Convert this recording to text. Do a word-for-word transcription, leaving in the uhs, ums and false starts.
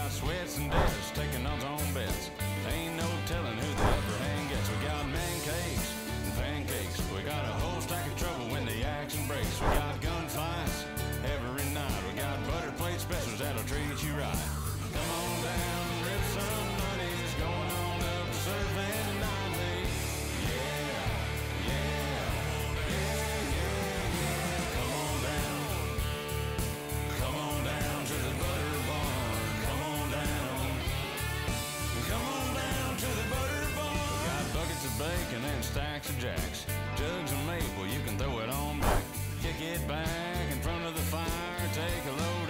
got sweats and debts, taking odds on bets. Ain't no telling who the upper hand gets. We got man cakes and pancakes. We got a whole stack of trouble when the action breaks. We got gunfights every night. We got butter plate specials that'll treat you right. Come on down and rip some money's going on up to Surfing Nightly. Yeah, yeah, yeah, yeah, yeah. Come on down. Come on down to the butter barn. Come on down. Come on down to the butter barn. We got buckets of bacon and stacks of jacks. Jugs of maple, you can throw it on back. Kick it back in front of the fire. Take a load